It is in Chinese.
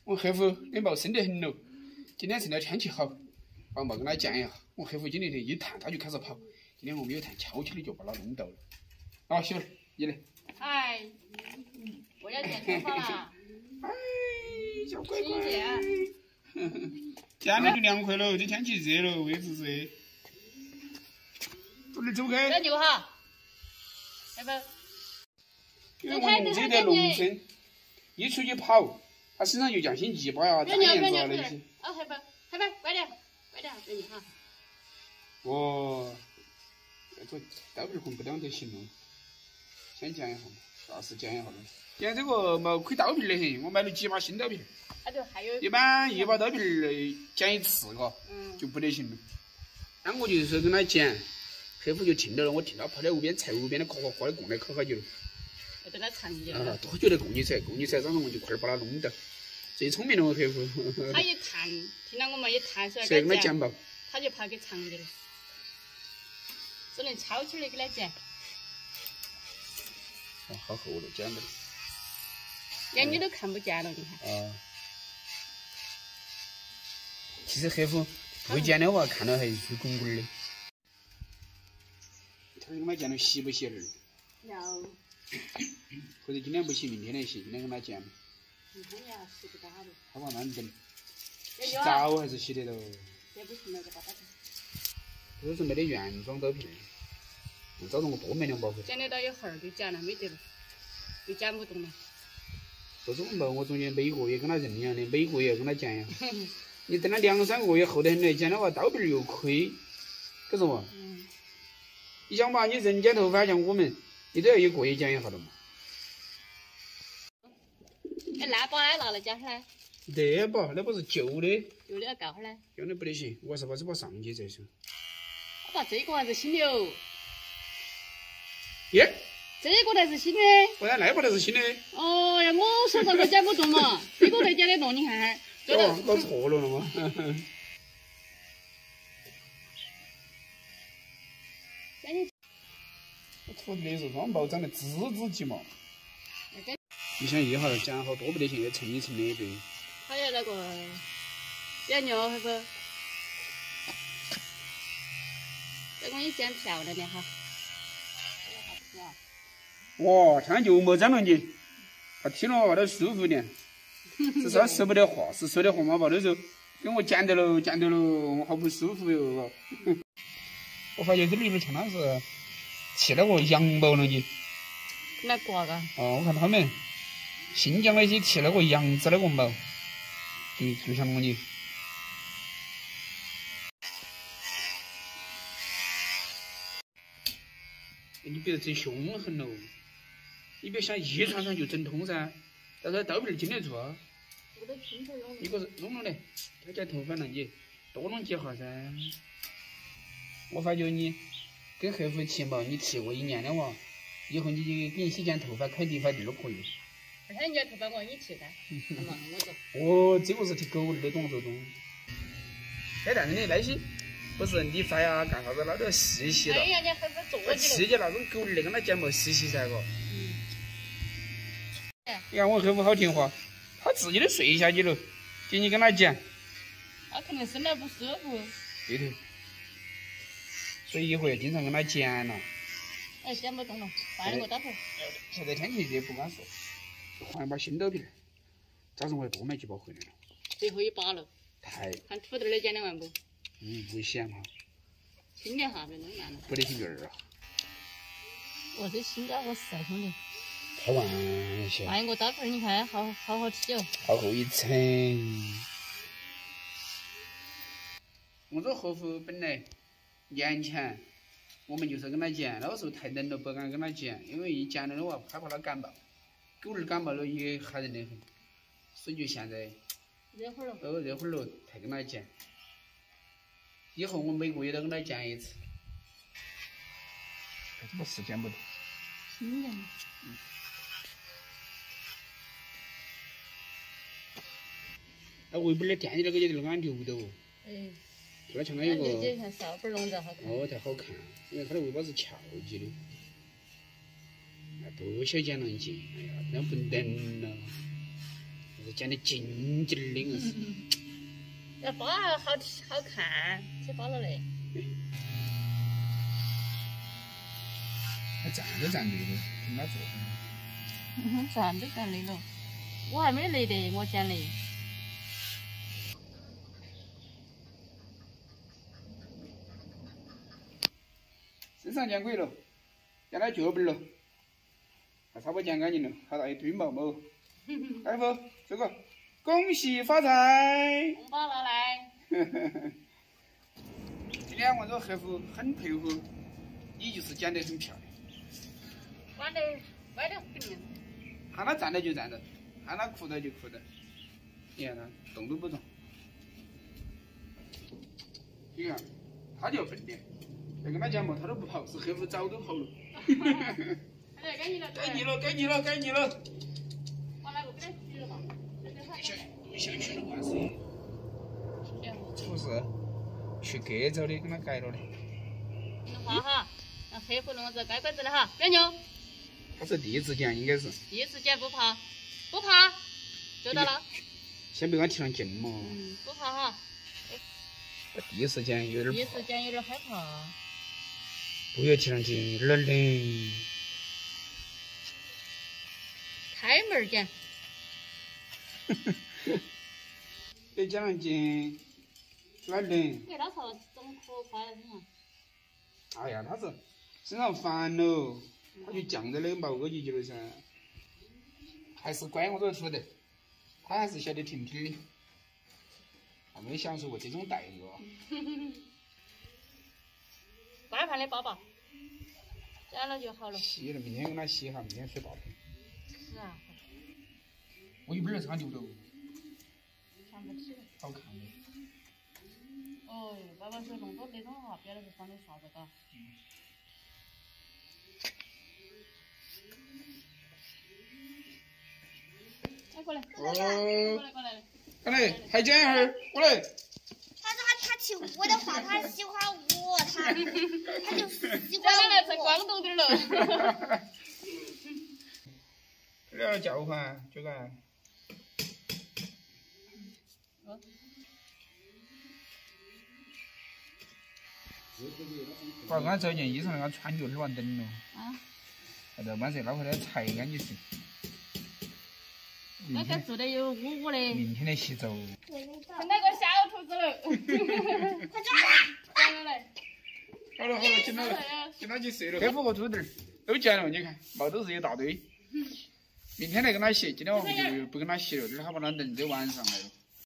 我黑虎的毛生得很喽。今天趁着天气好，把毛跟它见一下。我黑虎今天一探它就开始跑。今天我没有探，悄悄的就把它弄到了。啊，媳妇儿，你来。 哎，我要剪头发了。 哎，小乖乖。 剪了就凉快了，这天气热了，位置热。不能走开。 要扭哈，要不？ 因为我们这在农村，一出去跑，他身上就像些泥巴呀、粘盐子啊那些。 啊，害怕，快点，给你哈。 哦，这刀片混不两得行了，先剪一下嘛，啥时剪一下呢？剪这个毛亏刀片的很，我买了几把新刀片。 还有。 一般一把刀片剪一次，嘎，就不得行了。那我就是跟他剪，黑虎就听到了，我听到跑在屋边菜屋边的，咔咔的供来烤好久了。 我等他长一点。 啊，多久的供你噻？供你噻，早上我就快点把它弄到。最聪明了，我黑虎。 他一弹，听到我们一弹出来， 谁跟他剪毛？ 他就跑给长一点了，只能悄悄的给他剪。 哦，好厚了，剪的。 连你都看不见了，你看。 啊。其实黑虎不剪的话，看到还是滚滚的。他跟他剪了洗不洗儿？ 要。 或者今天不洗，明天来洗，今天跟他剪嘛。 明天要洗不到的。 他慢慢等。洗澡还是洗得到。 这不行了，就把它。 都是没得原装刀片，找着我多买2把回来。 剪得到一会儿就剪了，没得了，就剪不动了。 不是我中间每个月跟他认养的，每个月跟他剪呀。你等了2、3个月厚得很嘞，剪的话刀片又亏，可是嘛？你想嘛，你人剪头发像我们，你都要1个月剪一下的嘛。 哎，那把拿来剪下来。 那把是旧的。 旧的要告下来。 旧的不得行，我还是把这把上去再说。 我把这个还是新的哦。 耶？ 这个才是新的。 我那把才是新的。 哦呀，我手上都剪不动嘛，这个才剪得动，你看看。 哦，搞错了嘛。我徒弟的时候，双毛长得吱吱鸡毛。你想一下剪好多不得行，要层一层的对。 还有那个剪牛还不？这个也剪漂亮的哈。 哇，现在就没粘了你，他听了话都舒服点。只是他说不得话，是说的话嘛，把那时候跟我剪得了，我好不舒服哟。我发现这里头像他是剃了个羊毛了你。 来刮个。 哦，我看他们新疆那些剃了个羊子那个毛，就像我你。你别整凶狠喽，你别想一穿上就整通噻，但是刀片经得住啊。一个是弄了的，他剪头发了你多弄几下噻。我发觉你跟黑虎剃毛，你剃过1年的话，以后你就给你洗剪头发、开地发地都可以。 而且人家头发我给你剃噻，忙我着。 哦，这个是剃狗的，懂。哎，但是你那些不是理发呀，干啥子那都要细细的。 哎呀，人家还是做的。 细节那种狗的，跟他剪毛细噻个。你看我黑虎好听话。他自己都睡下去了，给你跟他剪， 他肯定身体不舒服。 对头，所以以后要经常跟他剪了。 哎，剪不动了，换一个刀片。 现在天气热不敢说，换一把新刀片。早上我要多买几把回来了。 最后一把了。 太。 看土豆儿剪得完不？ 不嫌嘛。 新的哈，别弄烂了。 不得行个儿啊。 哦，这新家伙是兄弟。 开玩笑。 换一个刀片，你看好剃哦。 好厚一层。我这黑虎本来年前我们就是跟他剪，那个时候太冷了，不敢跟他剪，因为一剪了的话害怕他感冒，狗儿感冒了也吓人得很，所以就现在热会儿了。 热会儿了才跟他剪。以后我每个月都跟他剪一次。这个是剪不动。 新的。 那外边的店里那个也得安留的哦。 哎。 那前头有个。 这看扫把笼子好看。 哦，才好看，因为它的尾巴是翘起的。多少钱能进？哎呀，那不等了。 还是剪得紧紧的，硬是。 要包好看，去包了嘞。 他站都站累了，听他做。 站都站累了，我还没累的，我先累。 身上见鬼了，见到脚背了，还差不多剪干净了，还到一堆毛毛。大夫，这个恭喜发财！ 红包拿来。 今天我这个客户很配合，你就是剪得很漂亮。 弯得歪得很。 喊他站着就站着，喊他哭着就哭着，你看他动都不动。你看，他就笨点，要跟他讲嘛，他都不跑，是客户早都跑了。 哎，该你了， 该你了，该你了，该你了。 往那个给他洗了吧， 想去了嘛是？不是，去割走的，跟他改了的。 好哈，让客户弄这该管子的哈，别扭。 他是第一次剪，应该是。 第一次剪不怕，不怕，就到了。 先别给他提上劲嘛。 不怕哈。 第一次剪有点。 第一次剪有点害怕。 不要提上劲，有点冷。 开门剪。 别剪上劲，有点冷。 给他说怎么可快了很啊？ 哎呀，他是身上烦了。他就犟着的毛个进去了噻，还是乖我都说的，他还是晓得听听的，还没享受过这种待遇啊。 乖盘的宝宝，剪了就好了。 洗了，明天跟他洗一下，明天睡8天。 是啊。 我一边儿是他牛头， 想不起来。 好看的。 哦，爸爸说弄多那种哈，别的是放的啥子嘎？过来，过来， 过来，还剪一会儿，过来。 他听我的话，他喜欢我，他就喜欢我。来才广东点了。 这要叫唤，这个。把刚才这件衣裳那个穿就乱等了。 啊。 那就满是拿回来裁干就行。 那个做的有污的。 明天的洗澡。 看那个小兔子了。 快抓来。 好了，请他去睡了。客户和猪弟都剪了，你看毛都是一大堆。明天来跟他洗，今天晚上就不跟他洗了，这儿他把他弄到晚上来了。